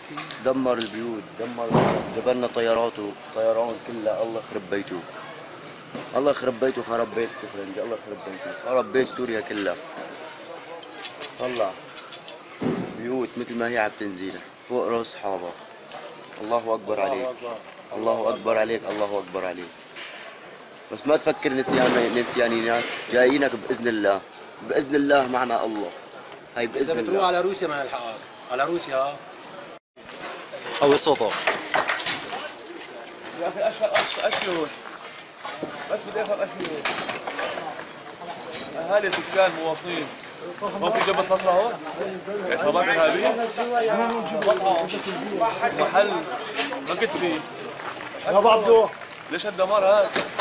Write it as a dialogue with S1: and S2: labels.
S1: دمر البيوت، دمر، جبلنا طياراته، طيران كلها. الله يخرب بيته، الله يخرب بيته، خرب بيت فرنجي، الله يخرب بيته، خرب بيت سوريا كلها. طلع بيوت مثل ما هي عم تنزل فوق راس حابة. الله اكبر عليك، الله اكبر عليك، الله اكبر عليك. بس ما تفكر نسيانينات، جايينك باذن الله، باذن الله معنا الله. هاي باذن الله.
S2: اذا بتروح على روسيا ما نلحقك، على روسيا. قوي صوته
S3: يا اخي اشهر بس بدي افهم اشهر اهالي سكان مواطنين. هون في جبهة نصرة هون؟ عصابات ارهابية؟ محل ما كنت فيه. يا ابو عبدو ليش هالدمار هذا؟